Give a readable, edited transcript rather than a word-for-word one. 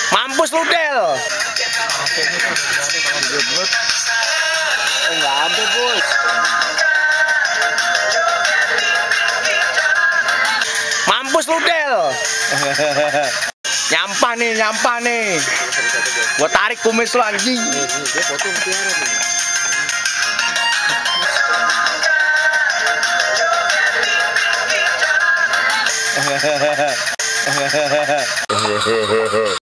Mampus lu Del. Enggak ada bos. Mampus lu Del. Nyampah nih. Gua tarik kumis lu anjing. Dia potong tiara nih.